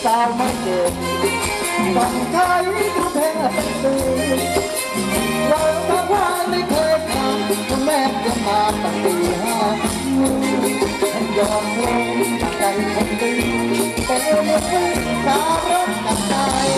าวไม่เก่งต้องใช้ทุกเพลงเป็นตีเราทั้งว่าไม่เคยทำคุณแม่จะมาตั้งตีห้าฉันยอมเพลงใจคนดีเป็นเรื่องสารพัดใจ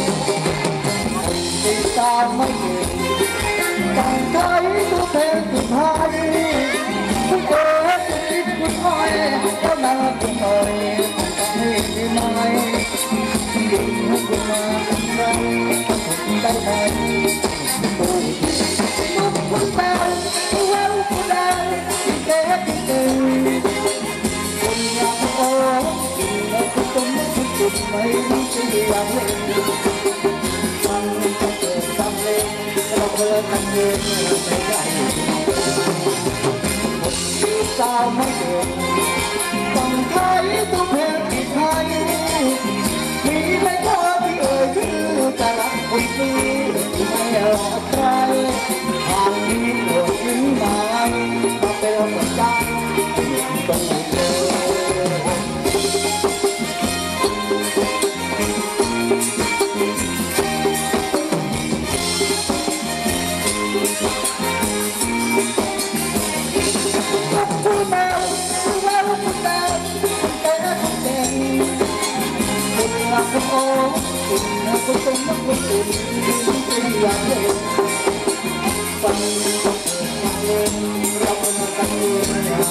ตีสาวไม่เก่งต้องใช้ทุกเพลงสุดท้ายคุณเอ๋คุณคิดคุณอ้อยก็น่าคุณเอ๋ยให้ดีไหมยิ่งให้คุณมาได้ไหมผู้ลูกคุณแม่เว้าคุณแดงเก๋เก๋คุณอยากโอ้แล้วคุณต้องคุณจุดไม่รู้จะอยากเล่นมันจะเกิดทำเล่นเราเพิ่มกันเองไม่ได้สาวไม่เก่งต้องใช้ตัวเพลงที่ไทยมีไม่พอที่เอ่ยชื่อจะรักคนนี้ไม่หลอกใครทางนี้โปรดยิ้มมาเป็นประจำต้องเจอโอ้คุณนะคุณต้องมาคุณตื่นที่อยากเล่นฟังฟังเล่นเรามากันเองนะ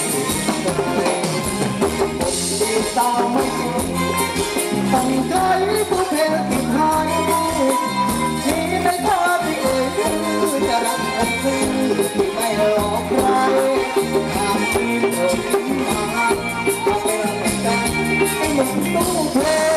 ผมดีสาวไม่เก่งต้องใช้ผู้เพลงที่ไทยที่ไม่พอที่เอ่ยชื่อจะรักกันซื่อที่ไม่หลอกใครหากที่โปรดยิ้มมาเป็นประจำให้มันตู้เพลง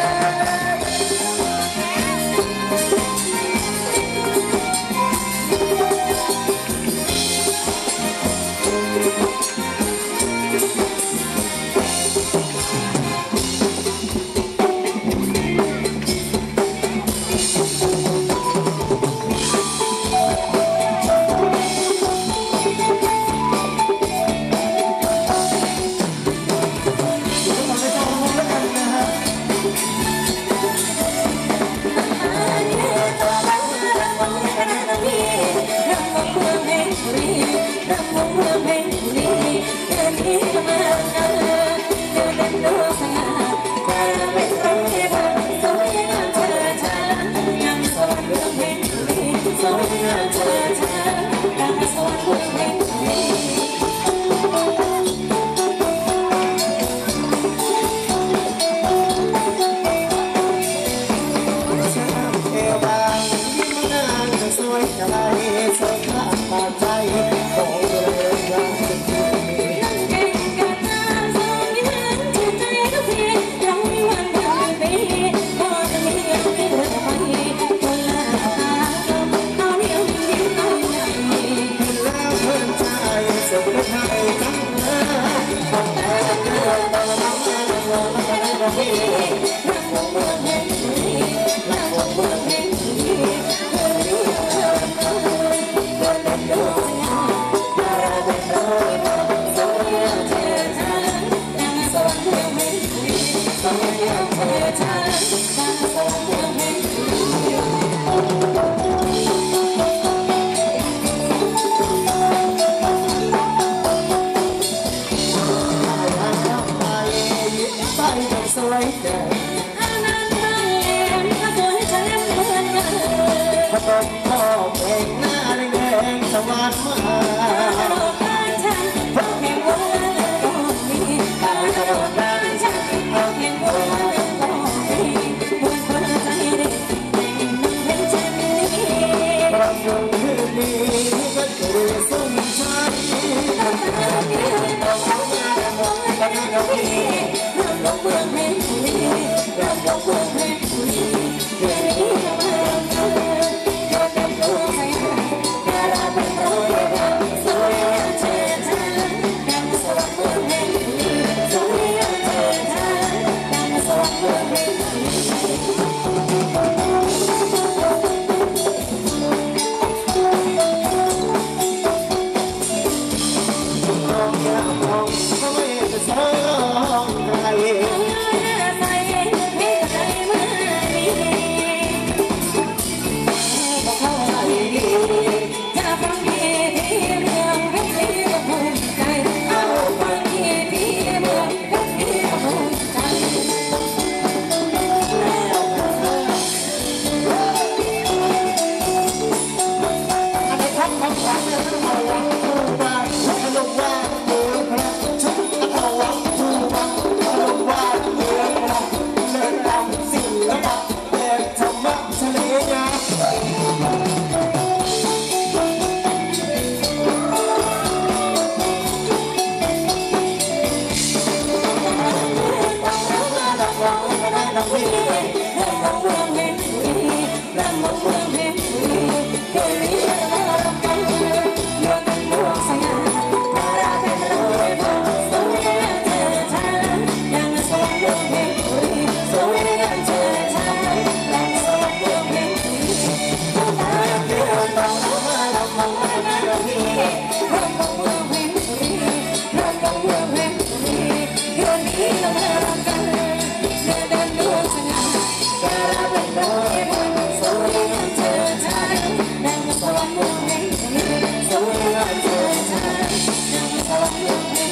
พ่อเพลงหน้าแดงสวรรค์มาบ้านฉันเพราะเพลงโบราณต้องมีบ้านฉันเพราะเพลงโบราณต้องมีมวลคนใจเด็กเพลงนั้นเป็นเช่นนี้เราอยู่ที่นี่ก็คือสุ่มใจเราต้องเมืองเพลงนี้เราต้องเมืองเพลงนี้เพลงนี้น้องพี่รำวงเมืองเพชรบุรีรำวงเมืองเพชรบุรีเดี๋ยวนี้เรามารำกันโยนกันบวกสง่าดาราเป็นรำเป็นบุญสวยงามเธอชายังสวรรค์เมืองเพชรบุรีสวยงามเธอชายังสวรรค์เมืองเพชรบุรีตาเพื่อนเรามาลำวงมาน้องพี่รำวงเมืองเพชรบุรีรำวงเมืองเพชรบุรีเดี๋ยวนี้เรามารำกันเดินกันบวกสง่าดาราเป็นรำเป็นบุญสวยงามเธอชายังสวรรค์เมืองเพชรบุรีสวยงามเธอชายังสวรรค์เมืองเพชร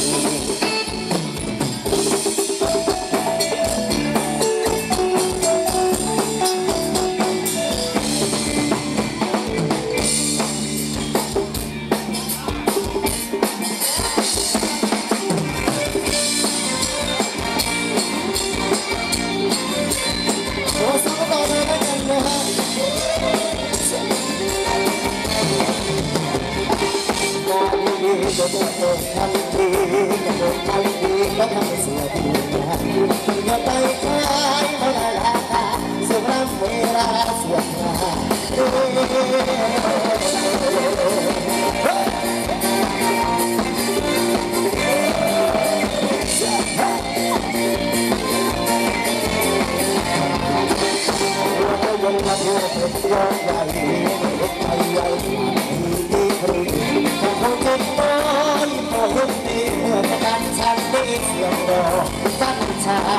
จะโดนทำดีจะโดนทำดีก็ทำเสียดีอย่าไปคลายไม่ได้ราคาเสียรับเวลาเสียงานยังมาเพื่อเป็นยอดใหญ่เล็กใหญ่ดีครีของเขาเจ็บปวดพอหุ่นดีเมื่อการฉันได้เสียงรอฟังชา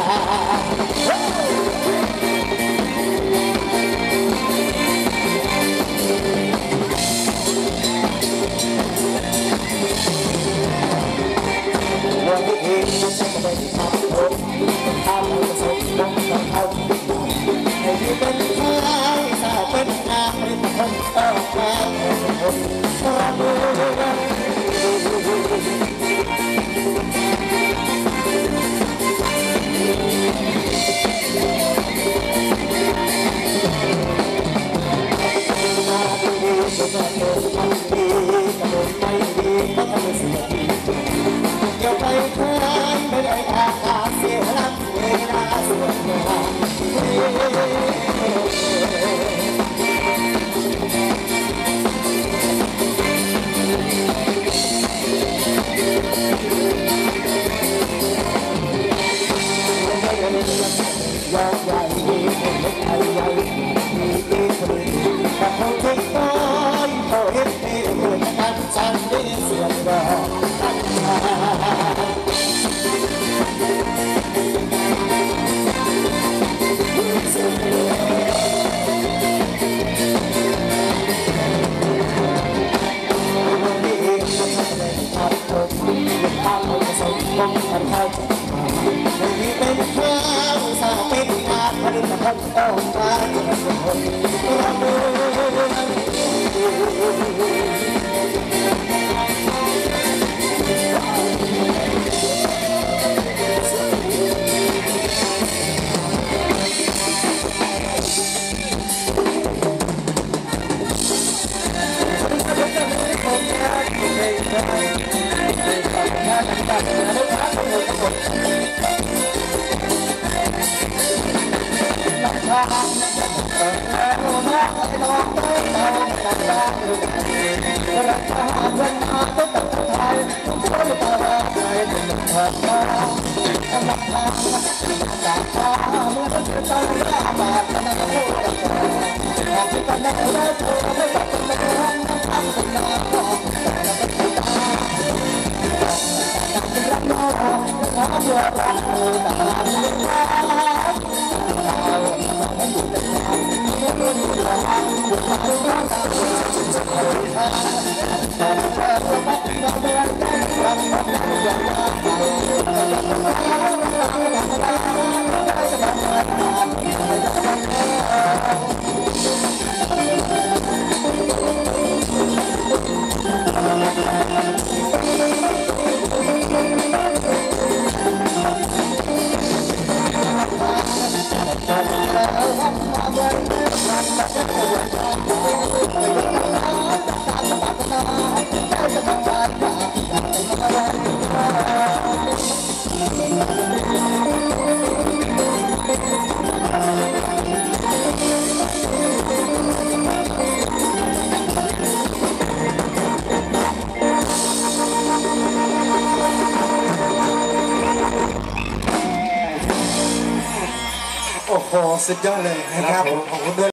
วันนี้เองฉันก็ได้ทำผมทำให้สมหวังกับเขาให้ที่เป็นใครสาวเป็นนางเป็นคนต้องการเป็นคนรักวันนี้เป็นข้าวสาวเป็นงานผลิตภัณฑ์ต้องการจะเป็นคนรักเมืโอ้โหสุดยอดเลยนะครับขอบคุณด้วย